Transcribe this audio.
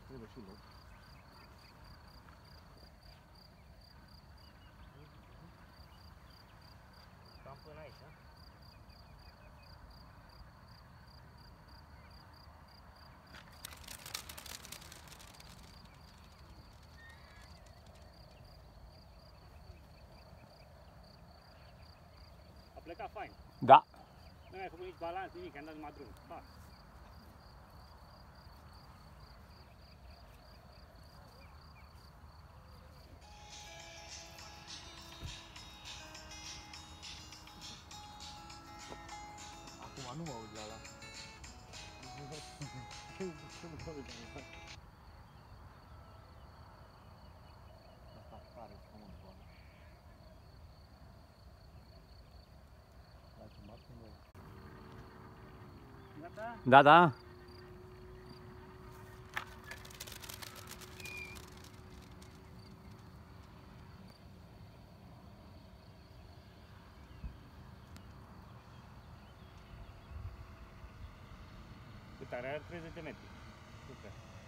trebuie și loc. Cam până aici, da? A plecat fain. Da. Nu ai făcut nici balans, nimic, am dat numai drum. Ha. Acum nu mă uit la ăla. Asta tare frumos, bă. L-ai filmat când vrei. Gata? Da, da. Cât are? 30 de metri. Super.